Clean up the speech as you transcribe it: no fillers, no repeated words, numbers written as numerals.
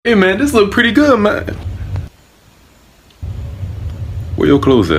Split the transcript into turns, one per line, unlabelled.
Hey man, this look pretty good, man. Where your clothes at?